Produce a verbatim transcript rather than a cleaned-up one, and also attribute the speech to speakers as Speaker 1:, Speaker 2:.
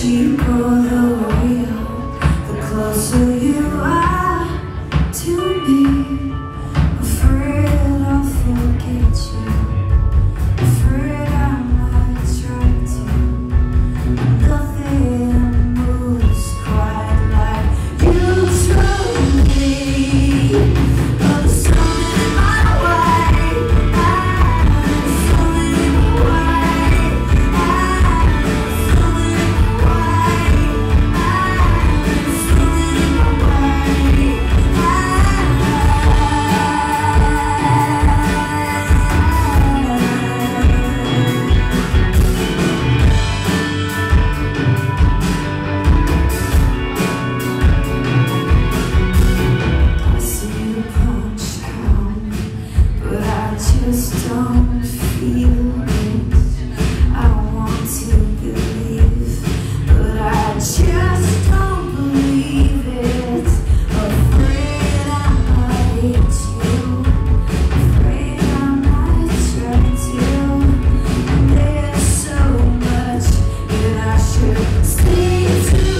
Speaker 1: cheaper the real, the closer you are to me. Afraid I'll forget you, afraid I might try to. Nothing moves quite like you told me. But there's something in my way, there's something in my way, there's something in my way, there's something in my way. I see the punch come, but I just don't feel it. I want to believe, but I just don't believe it. Afraid I might hit you, afraid I might try to. There's so much that I should say to